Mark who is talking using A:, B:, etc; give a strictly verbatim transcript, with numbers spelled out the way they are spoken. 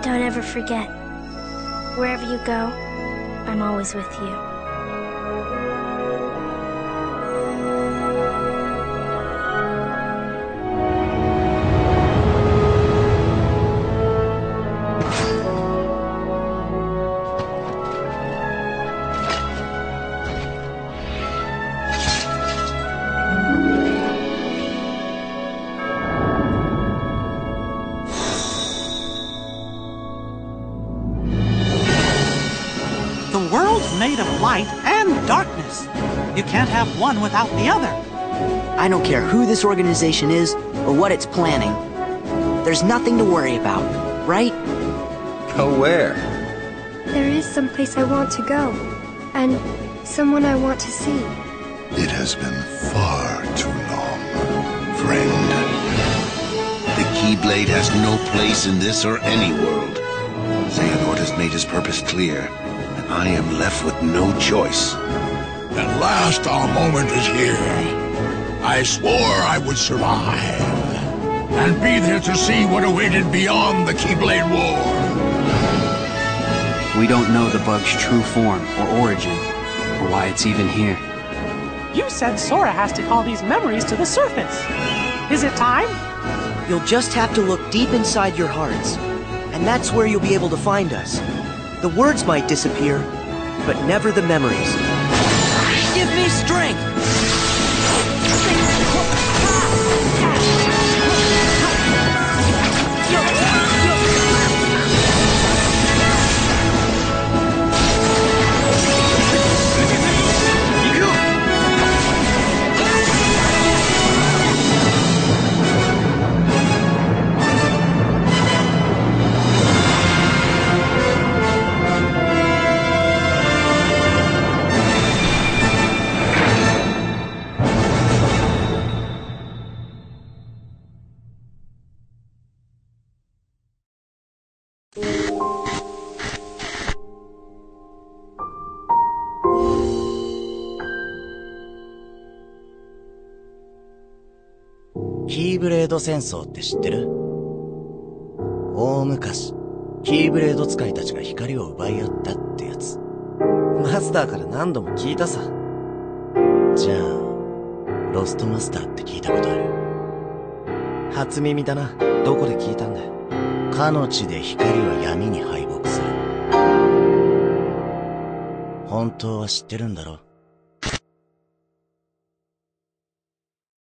A: Don't ever forget. Wherever you go, I'm always with you.
B: The world's made of light and darkness. You can't have one without the other.
C: I don't care who this organization is or what it's planning. There's nothing to worry about, right?
D: Go where?
E: There is someplace I want to go, and someone I want to see.
F: It has been far too long, friend.
G: The Keyblade has no place in this or any world. Xehanort has made his purpose clear, and I am left with no choice.
F: At last our moment is here. I swore I would survive, and be there to see what awaited beyond the Keyblade War.
H: We don't know the bug's true form or origin, or why it's even here.
B: You said Sora has to call these memories to the surface. Is it time?
C: You'll just have to look deep inside your hearts, and that's where you'll be able to find us. The words might disappear, but never the memories. Give me strength!
I: キーブレード戦争って知ってる？大昔、キーブレード使いたちが光を奪い合ったってやつ。マスターから何度も聞いたさ。じゃあ、ロストマスターって聞いたことある？初耳だな。どこで聞いたんだよ。かの地で光は闇に敗北する。本当は知ってるんだろ？